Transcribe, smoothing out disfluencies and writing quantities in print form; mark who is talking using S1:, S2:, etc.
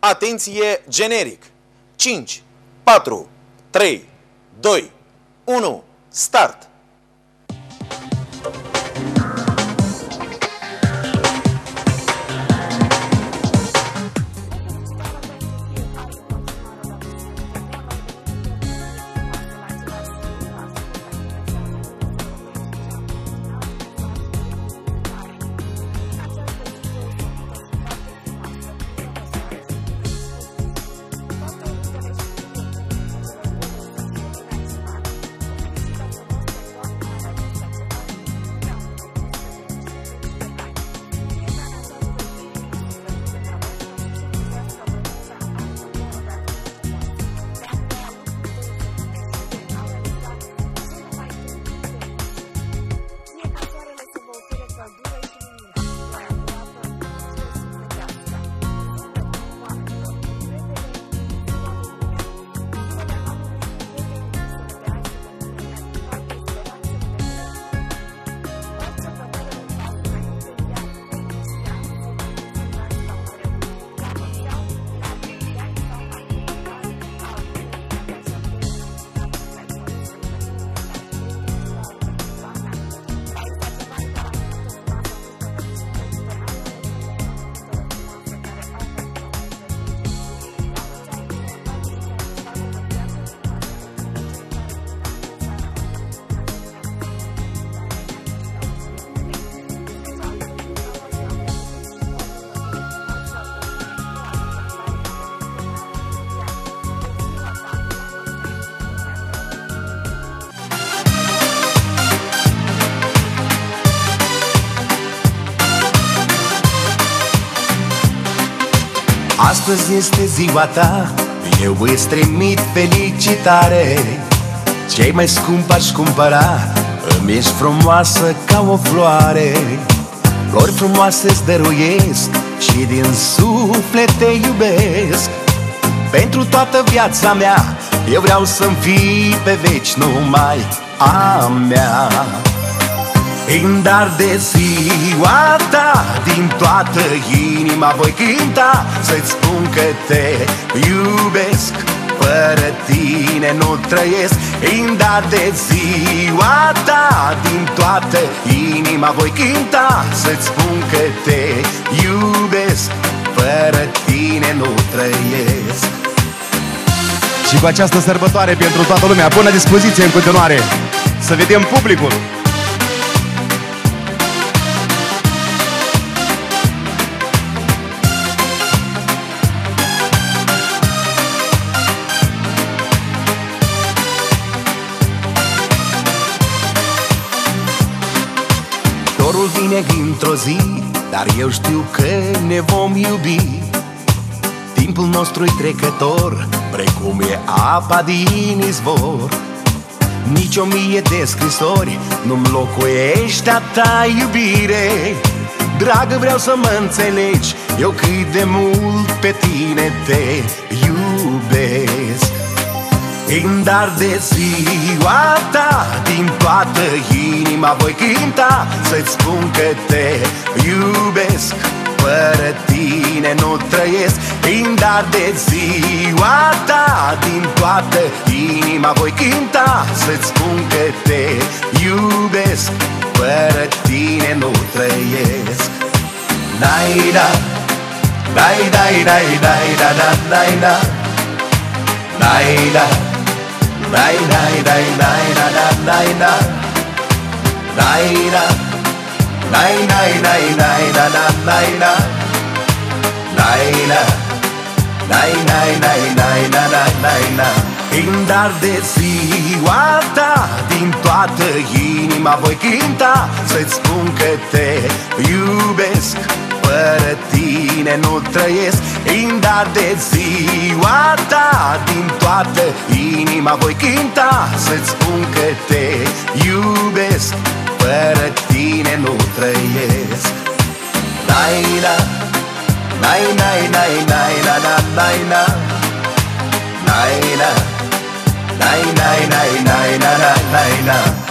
S1: Atenție, generic. 5, 4, 3, 2, 1, start!
S2: Astăzi este ziua ta, eu îți trimit felicitare. Ce-i mai scump aș cumpăra, îmi ești frumoasă ca o floare. Flori frumoase îți dăruiesc și din suflet te iubesc. Pentru toată viața mea, eu vreau să-mi fii pe veci numai a mea. În dar de ziua ta, din toată inima voi cânta, să-ți spun că te iubesc, fără tine nu trăiesc. În dar de ziua ta, din toată inima voi cânta, să-ți spun că te iubesc, fără tine nu trăiesc.
S3: Și cu această sărbătoare pentru toată lumea, bună dispoziție în continuare. Să vedem publicul.
S2: Dorul vine într-o zi, dar eu știu că ne vom iubi. Timpul nostru-i trecător, precum e apa din izvor. Nici 1000 de scrisori nu-mi locuiește a ta iubire. Dragă, vreau să mă înțelegi, eu cât de mult pe tine te iubesc. În dar de ziua ta, din toată inima voi cânta, să-ți spun că te iubesc, fără tine nu trăiesc. În dar de ziua ta, din toată inima voi cânta, să-ți spun că te iubesc, fără tine nu trăiesc. Dai-da, dai-dai, dai-dai, dai-dai, dai-da, dai-da, dai dai dai dai da da dai da, dai da, dai dai dai dai da da dai da, dai da, dai dai dai dai da da dai da. În dar de ziua ta, din toată inima voi cânta, să-ți spun că te iubesc, fără tine nu trăiesc. În dar de ziua ta, din toată inima voi cânta, să-ți spun că te iubesc, fără tine nu trăiesc. Dai da, dai dai dai dai da da dai da, dai da, dai dai dai dai da da dai da.